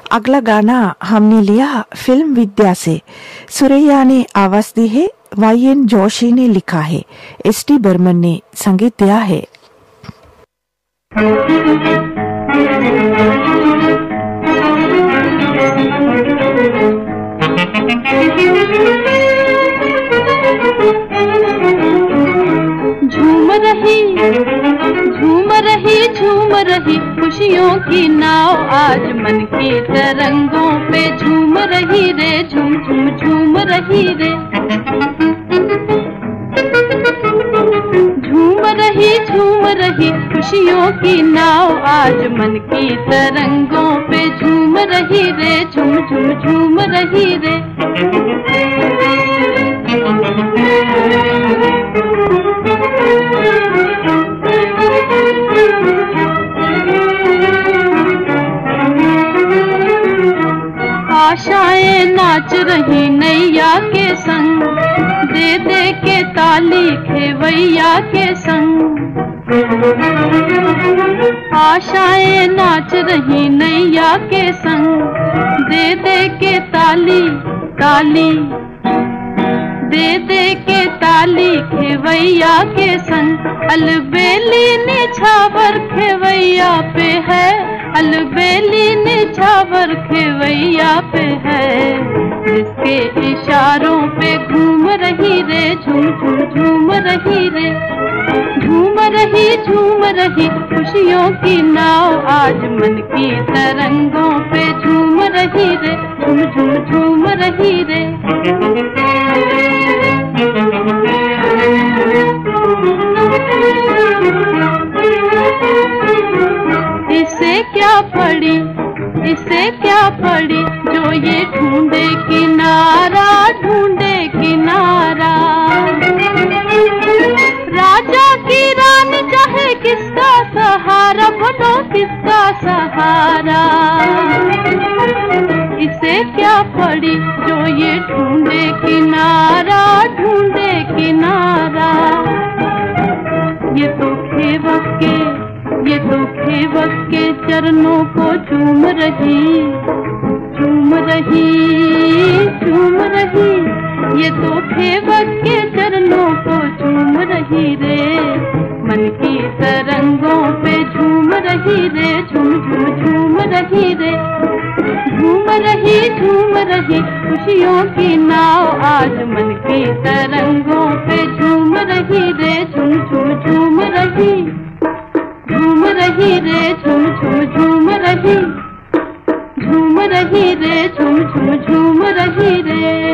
अगला गाना हमने लिया फिल्म विद्या से। सुरैया ने आवाज दी है, YN जोशी ने लिखा है, ST बर्मन ने संगीत दिया है। झूम रही झूम रही झूम रही खुशियों की नाव आज मन की तरंगों पे झूम रही रे, झूम झूम झूम रही रे। झूम रही खुशियों की नाव आज मन की तरंगों पे झूम रही रे, झूम झूम झूम रही रे। आशाएं नाच रही नैया के संग, दे दे के ताली खेवैया के संग। आशाएं नाच रही नैया के संग, दे दे के ताली ताली, दे दे के ताली खेवैया के संग। अलबेली निछावर खेवैया पे है, अलबेली निछावर खेवैया पे है, जिसके इशारों पे घूम रही रे, झूम झूम झूम रही रे। झूम रही खुशियों की नाव आज मन की तरंगों पे झूम रही रे, झूम झूम झूम रही रे। इसे क्या पड़ी जो ये ढूंढे किनारा, ढूंढे किनारा। राजा की रानी चाहे किसका सहारा, बोलो किसका सहारा। इसे क्या पड़ी जो ये ढूंढे किनारा, ढूंढे किनारा। ये तो खेवक के चरणों को चूम रही, चूम रही, चूम रही। ये तो खेवक के चरणों को चूम रही रे, मन की तरंगों पे झूम रही रे, झूम झूम झूम रही रे। झूम रही खुशियों की नाव आज मन की तरंगों पे झूम रही रे, झूम झूम झूम रही। झूम रही रे, झूम झूम झूम रही। झूम रही रे, झूम झूम झूम रही रे।